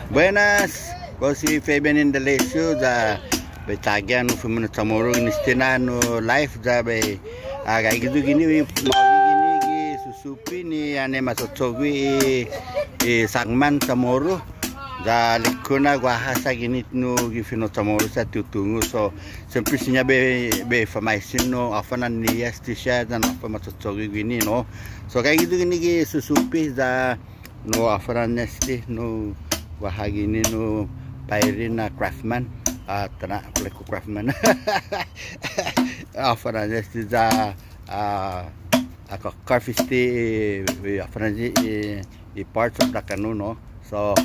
Buenas, si Fabian Indalecio da betagian fumino tamoro inistina no life da be aga gitu gini gini susupi ni ane masotogwi sagman tamoro da likuna guahasa gini no gifino tamoro sa tutungu so semplicemente be information no afana ni yastisha dan afa masotogwi gini no so kayak gitu gini susupi da no afana nesti no wahagini no pairina craftman tanah kuleku craftman afarannya sudah ako carfisti afarannya i parts of the canoe no so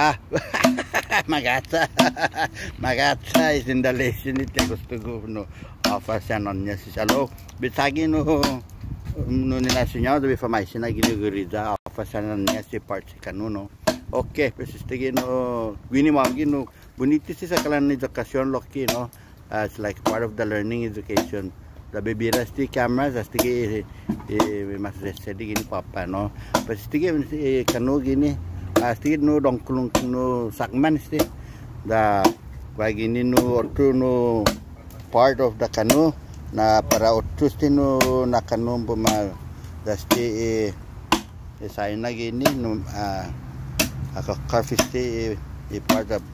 magata is in the lesson it gusto ko no afasanonnya si salo bitagi no nila sinyaw de information na ginugurida afasanonnya si parts canoe no. Oke, pues no, wini magi no, bonito si sa kalan education loki no, it's like part of the learning education. The baby rasti cameras, astige mas resti gini papa no, pues kanu gini, astige no dongkulung no sagman sti, da bagini no ortu no part of the canoe na para ortu sti no na canoe bumal, dasti saya na gini no ako carfisti part of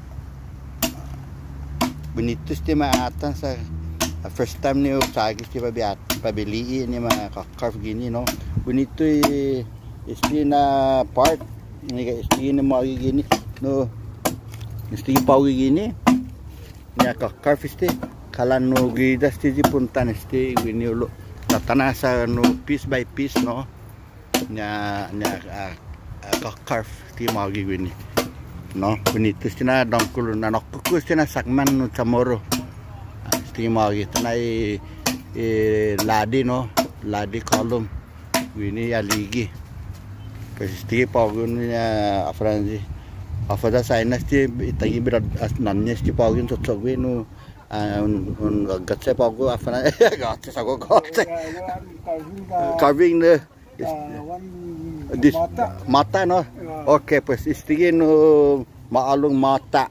bonito sti maatan sa first time ni usagi sti pabili ni mga carf gini no bonito sti na part ni sti ni mo gini no sti pau gini ni ako carfisti kalan no gida sti puntan sti gini ulo tatana sa no piece by piece no nya carf ti magi gini no bonito stina dongkul na nokku stina sagman no chamoro sti magi tanai ladi no ladi kolum gini aligi sti pagun ya afranzi afada saina sti itagi berat nannya sti pagun totsogwe no un gatse pagu afana gatse sago gatse carving the mata no. Oke, pues istige no maalung mata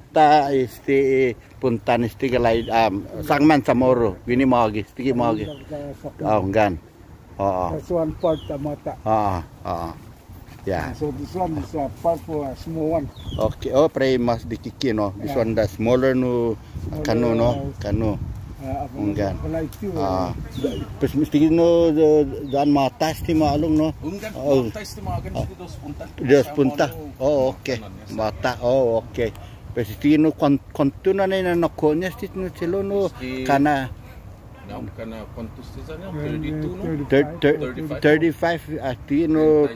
puntan istige lai sagman samoro gini magi istige magi gan that's one part the mata yeah, so this one is a part for a small one. Okay, pray mas dikiki no, this one the smaller no kanu no kanu Unggan. Pues mesti no dan mata sti maalung no. Unggan mata sti magan dos punta. Oh okay. Mata okay. Pues sti no kontuna na nakonya sti no chelo no kana kontus sti sana 32 no 35 asti no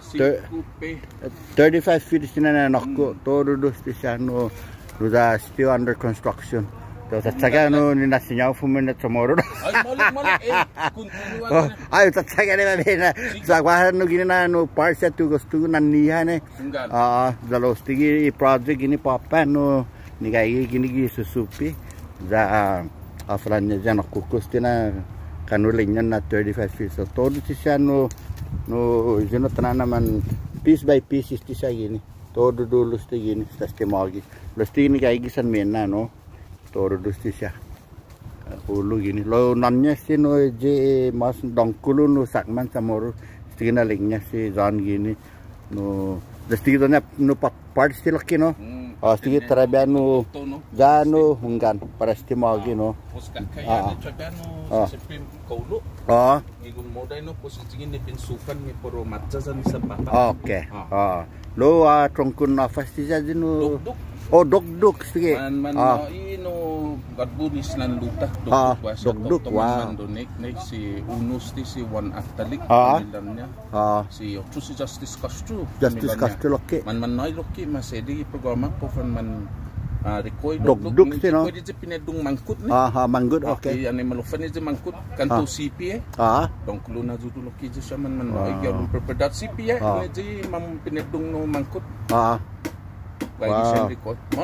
35 feet sti na nakko todo dos sti no ruda still under construction. Tatsaga no ni nasinyaw fumina tomorrow. Ay malik continuan. Ay tatsaga ni mabena. Sagwahan no gini na no parsa tu gusto naniha ne. Dalostigi project gini papa no ni gai gini susupi za afranya jana kukusti na kanulinya na 35 feet. So todo siya no jeno tanana man piece by piece isti siya gini. Todo dulu sti gini sa stemagi. Losti ni gai gisan mena no. Toro dusti siya hulu gini lo nanya si no je mas dongkulu no sagman samoro sti na lingnya si John gini no sti donya no part sti laki no sti terabia no jano hunggan para sti magi no kaya no seprim kaulo igun modai no posisi ni pinsukan ni poro matza sa papa okay lo trongkun nafas ti jadi no dok sige ino gadbunis lan luta dok man donek si unus ti si one atalik nilamnya si otro si Justice Castro okay man noy loki masedi programa po man rekoy dok sino pwede pinedung mangkut ni mangkut okay yani malufan ni mangkut kanto CP donc luna judu loki je man noy gyalun perpedat CP ni je mam pinedung no mangkut bagi sen record malik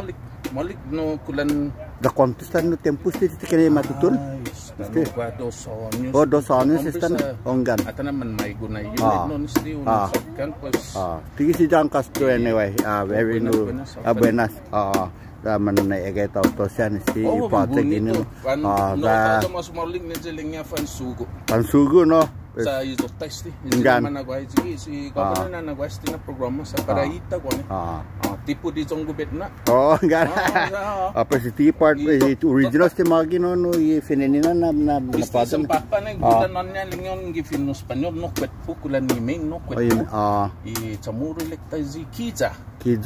Molik no kulan da kontestan no tempus ti kene matutul. Gua 2 años. Oh, 2 años están ongan. Ata naman may guna yun no nisti kan pues. Tigi si John Castro anyway. Very new. Buenas. Da man na egay tao to siya nisti ipate gini. Da mas molik ni jelingnya Fansugo. Fansugo no. Sa iso testi. Naman nagway si governor na nagway na programa sa Paraita ko ni. Tipo di jong gubet na. Enggak. Apa sih ti part original si magi no i finenina na padam. Papa na gudanon niya lingon gi finno Spanyol no kwet pukulan ni Ming no kwet. I chamuro lekta zi Kiza.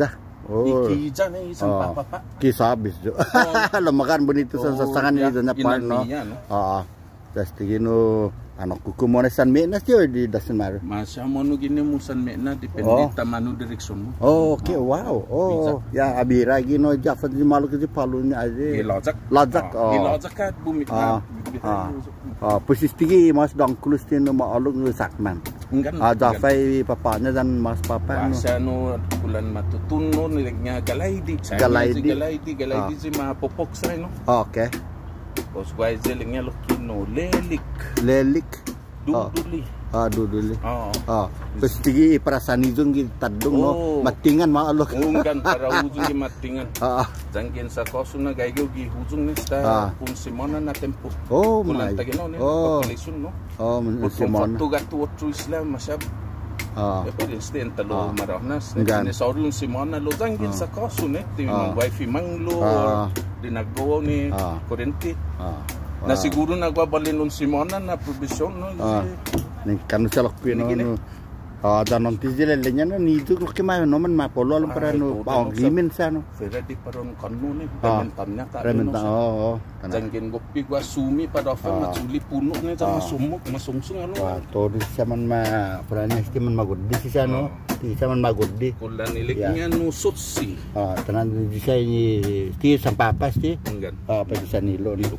Kiza na isang papa. Kisa habis jo. Lamakan bonito sa sasangan ni na part no. Das tigino kuku mo na San Mena siya di dasan maro. Masya mo no gini mo San Mena depende tamano direksyon mo. Okay, wow. Ya abira gino Jafat di malu kasi palu ni aje. Lajak. Lajak ka bumit na. Persis tinggi mas dangkulus tin no maalog no sakman. Jafai papanya dan mas papa no. Masya no bulan matutun no nilignya galaidi. Galaidi si mapopok sa no. Okay. Os guys jelingnya lokino lelik duduli duduli terus tinggi perasaan izung tadung no matingan maalok unggan para ujung gi matingan jangkin sa kosuna gaigyo gi hujung ni sta pun simona na tempo my population no simona tu Islam masyab pwede din talo marahnas ni saurun simona lo jangkin sa kosuna ti wifi manglo dinagawa ni kurente na siguro nagbabalin nun Simona na provision no kanu salok pino no danon tizile lenya no nidu ke ma no man mapolo alam para no gimin sa no fera di paron kanu ni rementannya ka jangkin gopi gua sumi pada fa maculi puno ni sama sumuk masungsung ano to di saman ma pranya man magudi si sa no di saman magudi kulan iliknya nusut si tanan di sa ni ti sampapas ti pa di sa nilo ni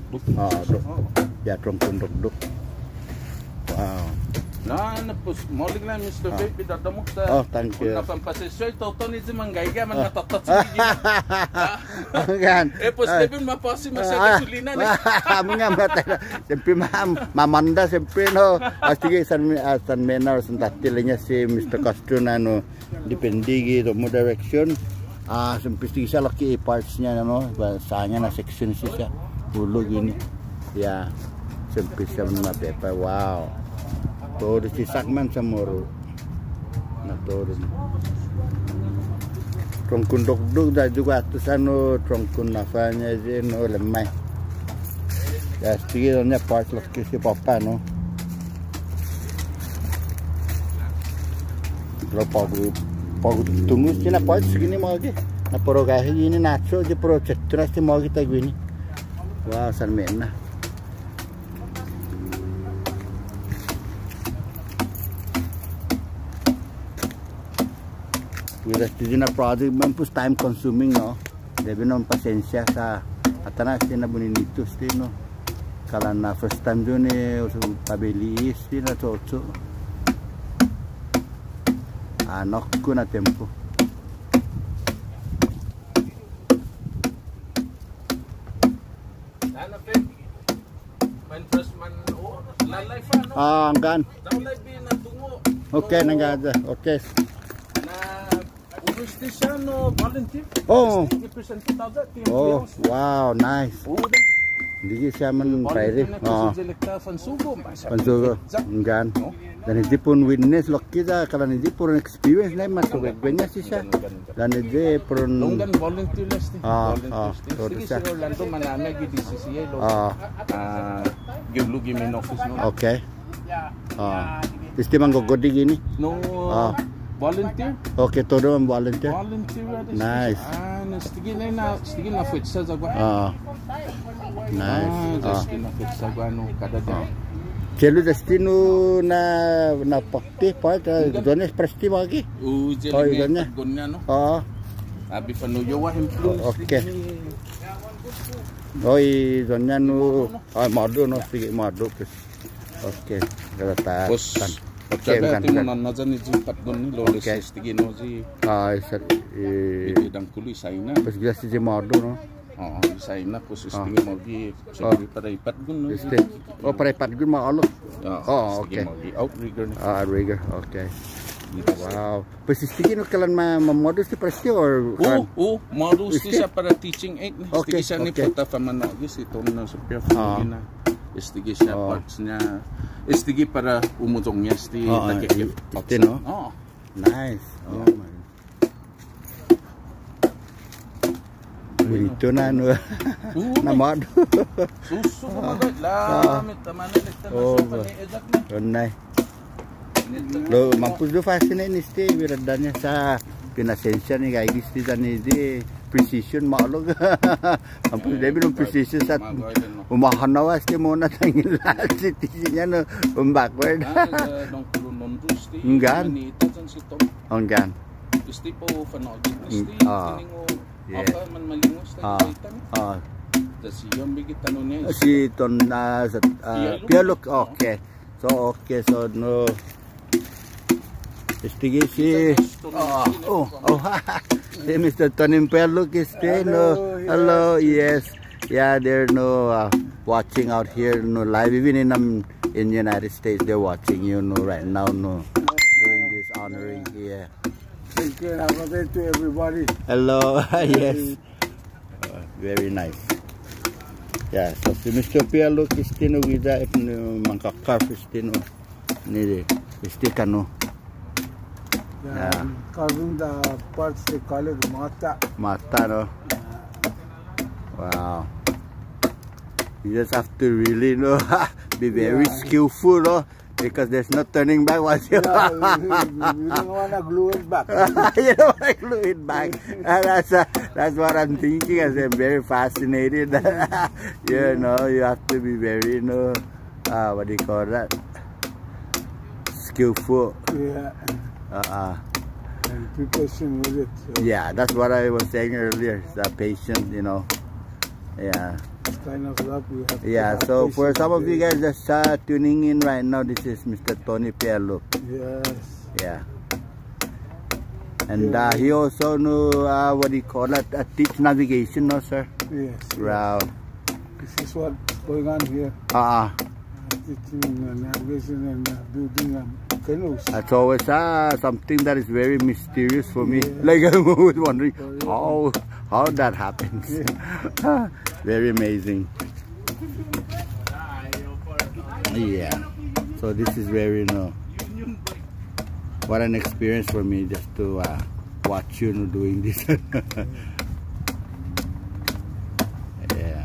ya trongkunduk wow. Nah, nepus molik na Mr. Baby dadamok sa. Thank you. Kapag pasisyoy tawto ni si manggaiga man natatat sa Gan. Pos Stephen mapasi masya gasolina ni. Amin nga matay. Siyempre mamanda siyempre no. Sige San Mena or San Tatilnya si Mr. Castro na no depende do mo direction. Siyempre siya laki parts niya no. Sanya na section siya. Ulo gini. Ya. Siyempre siya mapepa. Wow. Todo si Sakman sa Moro na todo trongkun dog da juga atus trongkun nafanya je no lemay ya sige na part los que si papa no lo pagu tunggu sina part segini mau ge na poro gahe ini nacho je pro cetra si mau kita gini wah San Mena Jadi na project mampus time consuming no. Debe non pasensya sa atana sina bonito no. Kala na first time jo ni pabili sina toto. Anok ko na tempo. Anggan. Okay, nangada. Okay. Volunteer. Wow, nice. Hindi siya man pwede. Fansugo. Enggak. Dan hindi pun witness kita kalau hindi pun experience na masuk banyak sih siya. Dan hindi pun Longgan volunteer list. Sige si Orlando manana gi DCCA lo. Giblugi main office no. Okay. Istiman gogodi gini. No. Volunteer? Okay, todo ang volunteer. Nice. Stigin na fit sa zagwa. Nice. Stigin na fit sa zagwa no kada day. Chelo destino na pakti part doon presti magi. Jeli gonya no. Abi panuyo wa influence. Okay. Oi, donya no madu no sige madu. Okay. Kada ta. Okay, Sabi mo na dyan ni Jimpat doon ni Lolis Estigino si Bidang Kuloy Saina. Pas gila si Jimado no. Oo, Saina ko si Estigino mo di sabi para ipat gun no. Oh, para ipat gun maalok. Oh, okay. Outrigger ni. Outrigger, okay. Wow. Pas Estigino kalan modus ti presti or modus ti siya para teaching aid ni. Estigi siya ni pata pamanagis ito na sa perfect na. Estigi siya parts niya. Estigi para umutong niya sti nakikip. Okay no? Nice. Oh my. Ito na no. Namad. Susu magad lamit taman nagtan sa paniidak na. Onay. Lo mampus do fascinating ni sti wiradan niya sa pinasensya ni guys sti tani di precision maalog. Mampus debi no precision sa umahanawas ti mo na tangil si niya no backward. Enggan. Enggan. Gusti po fanogit ni sti tiningo apa man malingos ta kita. Si yung bigit tanong niya. Si Ton Pialuk, okay. So no. Estige si si Mr. Tonin Pialuk is no. Hello, yes. Yeah, they're watching out here no live even in United States they're watching you right now doing this honoring here. Thank you. Have a day to everybody. Hello. Yes. Very nice. Yeah, so si Mr. Pialuk istino wida if mangkakarf istino ni istikano. Yeah. Carving the parts they call it mata. Mata no. Wow. You just have to really be very skillful because there's no turning back once you don't want to glue it back. You don't want to glue it back. That's what I'm thinking as I'm very fascinated. You have to be very what do you call that? Skillful. Yeah. And be patient with it. So. Yeah, that's what I was saying earlier. The patient, Yeah. It's kind of love you have. Yeah, so for some of you guys just tuning in right now, this is Mr. Tony Pialuk. Yes. Yeah. And he also what do you call it? Teach navigation, no, sir? Yes. Wow. This is what's going on here. Teaching navigation and building canoes. That's always something that is very mysterious for me. Like I'm always wondering how that happens. Yeah. Very amazing. Yeah. So this is very what an experience for me just to watch you doing this. Yeah.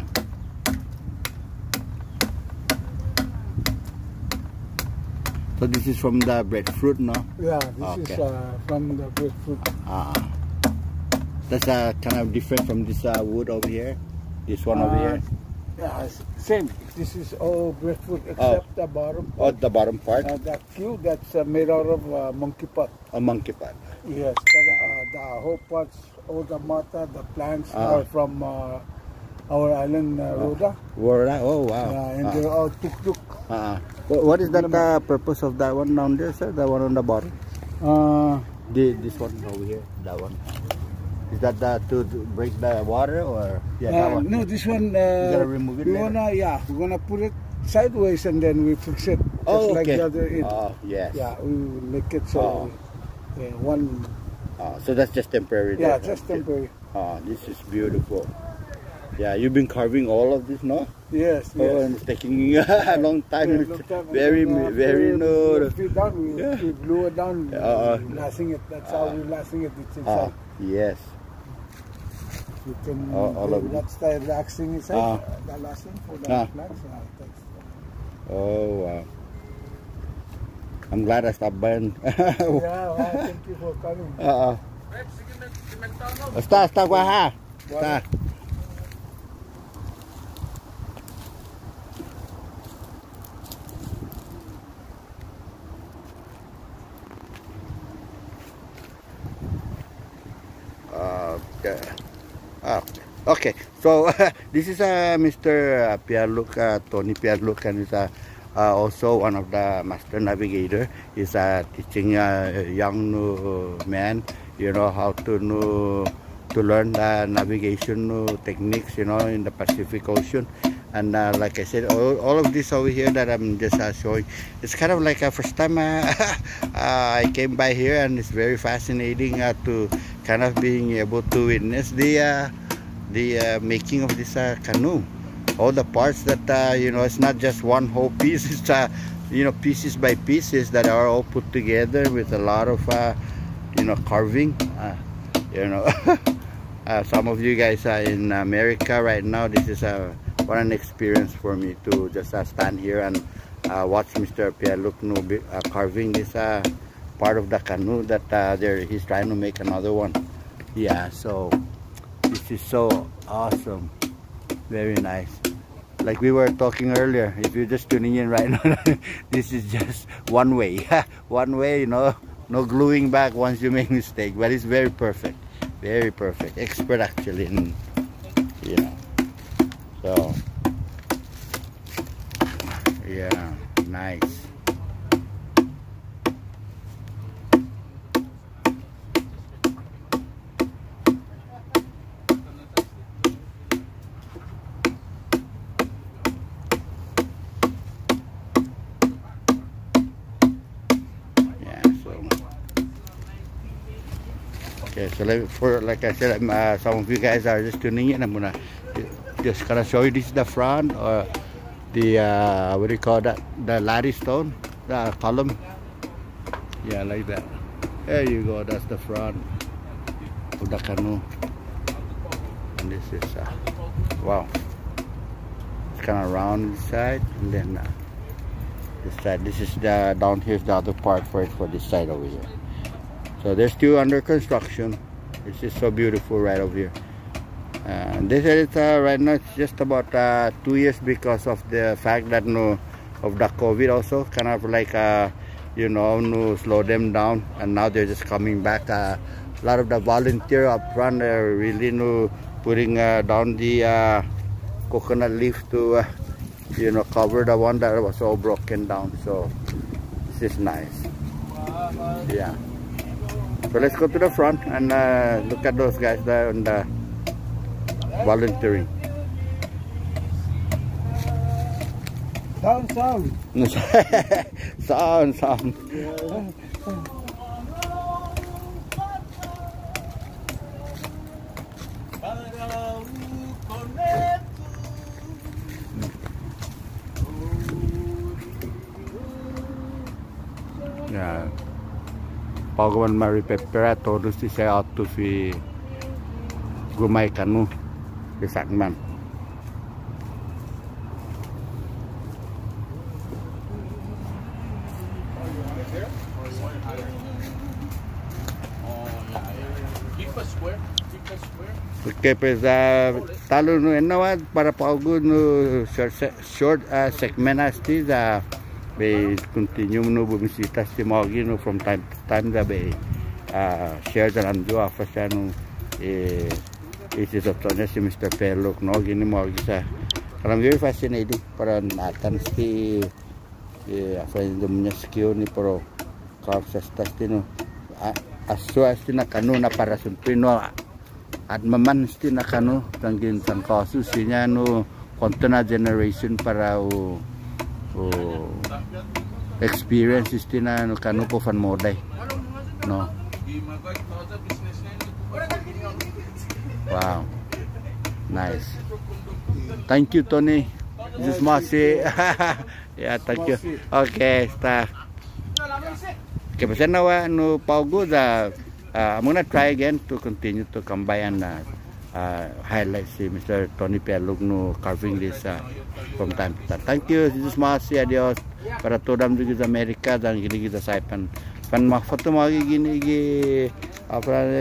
So this is from the breadfruit, no? Yeah, this is from the breadfruit. That's kind of different from this wood over here. This one over here. Yeah, same. This is all breadfruit except the bottom part. Oh, the bottom part? That cube that's made out of monkey pot. A monkey pot. Yes, the whole parts, all the mata, the plants are from our island, Roda. Roda? Oh, wow. Yeah, and they're all tuk-tuk. What is that purpose of that one down there, sir? The one on the bottom? This one over here, that one. Is that to break the water or that one? No, this one. You gotta remove it. We're gonna put it sideways and then we fix it just like the other end. Yes. Yeah, we will make it so one. So that's just temporary. Yeah, just temporary. This is beautiful. Yeah, you've been carving all of this, no? Yes. And it's taking a long time. Yeah, it's very. We blew it down, lasting it. That's how we're lasting it. It's inside. Yes. You can all of that's the relaxing inside. The lasting for the plants. Oh wow. I'm glad I stopped by. Thank you for coming. Está guaja. Está. Okay, so this is Mr. Pialuk, Tony Pialuk, and he's also one of the master navigator. Is teaching young man, you know, how to learn the navigation techniques, you know, in the Pacific Ocean. And like I said, all of this over here that I'm just showing, it's kind of like a first time I came by here, and it's very fascinating to kind of being able to witness the making of this canoe. All the parts that you know, it's not just one whole piece. It's you know, pieces by pieces that are all put together with a lot of you know, carving. You know, some of you guys are in America right now. This is what an experience for me to just stand here and watch Mr. Pierre-Luc carving this part of the canoe that he's trying to make another one. Yeah, so this is so awesome, very nice. Like we were talking earlier, if you're just tuning in right now, this is just one way, one way, you know, no gluing back once you make mistake, but it's very perfect, expert actually, in, you know. So yeah, nice. Okay, so like I said, some of you guys are just tuning in. I'm gonna just kind of show you. This is the front, or the what do you call that? The lattice stone, the column. Yeah, like that. There you go. That's the front of the canoe. And this is wow. It's kind of round inside, and then this side. This is the down here's the other part for it, for this side over here. So there's two under construction. It's just so beautiful right over here. This is right now, it's just about 2 years because of the fact that of the COVID also kind of like you know, slow them down, and now they're just coming back. A lot of the volunteer up front are really putting down the coconut leaf to you know, cover the one that was all broken down. So this is nice. Yeah. So let's go to the front and look at those guys there on the volunteering. Sound. sound. Yeah. Pagawan maripepera todos si saya auto si gumay kanu di Sakman. Okay, pues talo no enawad para paugo no short segment asti da be continue no bumisita si Mogi no from time to time da be share dan jo afasa no isi doctornya si Mr. Pierre-Luc no gini Mogi sa kalam very fascinating para natan si apa yung skill ni pro kapsas tino aso asti na kanu na para sumpino at maman asti na kanu tanggin sang kasus niya no kontona generation para experience asti na no kanu po fan moday no. Wow, nice. Thank you, Tony. This is Mossy. Yeah, thank you. Okay, start. Okay, but now no paugo da. I'm gonna try again to continue to come by and highlight si Mr. Tony Pierre-Luc no carving this from time to time. Thank you. This is Mossy. Adios. Para tudam dito sa Amerika dan gini kita sa pan foto mo gini apa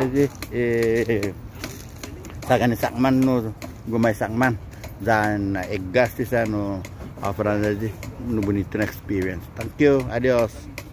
sa Sakman no gumay Sakman dan eggas sa no apa no bonito na experience. Thank you. Adios.